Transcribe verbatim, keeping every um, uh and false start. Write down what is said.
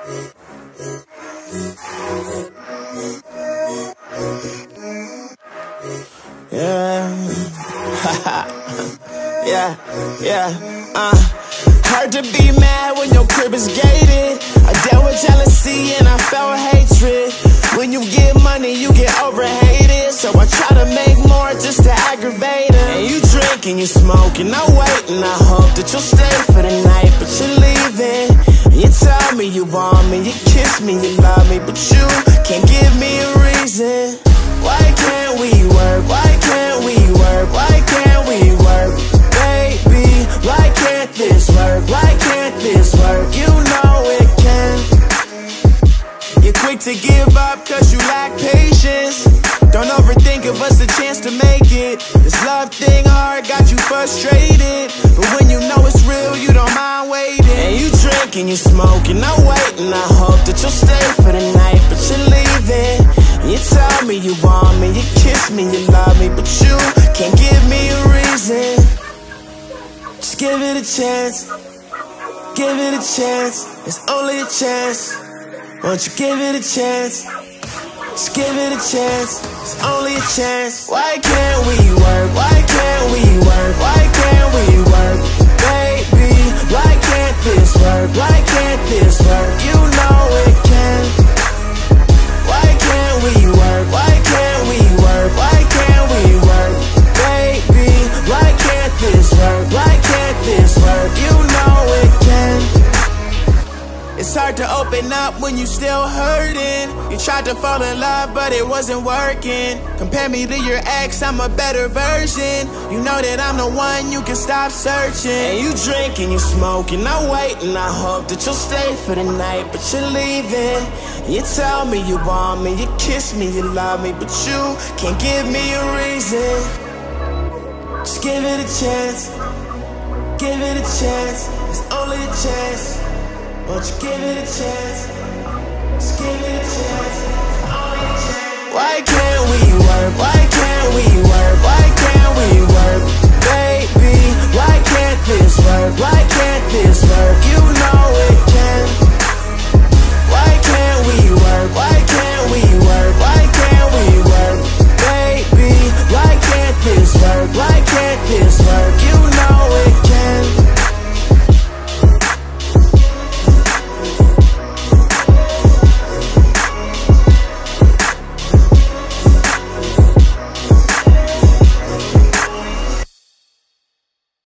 Yeah, yeah, yeah, uh hard to be mad when your crib is gated. I dealt with jealousy and I felt hatred. When you get money, you get overhated. So I try to make more just to aggravate it. And you drink and you smoke and I wait and I hope that you'll stay for the night, but you're leaving. And you tell me you want me, you kiss me, you love me, but you can't give me a reason. Why can't we work? Why can't we work? Why can't we work? Baby, why can't this work? Why can't this work? You know it can. You're quick to give up cause you lack patience. Don't overthink, give us a chance to make it. This love thing hard got you frustrated, but when you know it's real, you don't mind waiting. And you drink and you smoke and I wait and I hope that you'll stay for the night, but you're leaving. And you tell me you want me, you kiss me, you love me, but you can't give me a reason. Just give it a chance, give it a chance, it's only a chance. Won't you give it a chance? Just give it a chance, it's only a chance. Why can't we work? Why can't we work? Why can't we work? Baby, why can't this work? Why can't this work? You know it can. Why can't we work? Why can't we work? Why can't we work? Baby, why can't this work? Why can't this work? You know it can. It's hard to open up when you still hurting. You tried to fall in love, but it wasn't working. Compare me to your ex, I'm a better version. You know that I'm the one, you can stop searching. And you drink and you smoke and I wait and I hope that you'll stay for the night, but you're leaving. You tell me you want me, you kiss me, you love me, but you can't give me a reason. Just give it a chance, give it a chance, it's only a chance. Won't you give it a chance? Just give it a chance. Only a chance. Why can't we work? Why can't we work? Why can't we work? Baby, why can't this work? Why